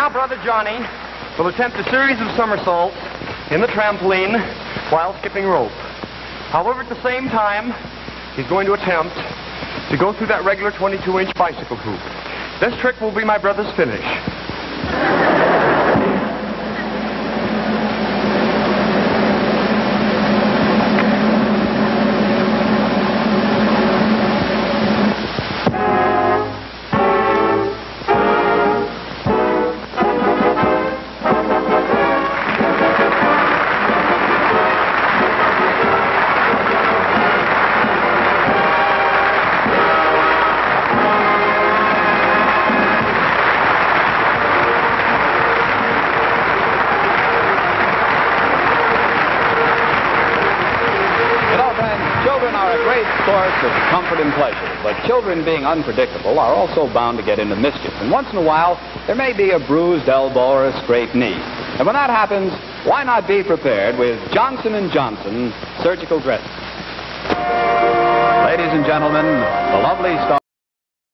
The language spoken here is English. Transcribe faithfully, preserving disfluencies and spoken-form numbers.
now brother Johnny will attempt a series of somersaults in the trampoline while skipping rope. However, at the same time, he's going to attempt to go through that regular twenty-two inch bicycle hoop. This trick will be my brother's finish. Children are a great source of comfort and pleasure, but children, being unpredictable, are also bound to get into mischief. And once in a while, there may be a bruised elbow or a scraped knee. And when that happens, why not be prepared with Johnson and Johnson surgical dressing? Ladies and gentlemen, the lovely star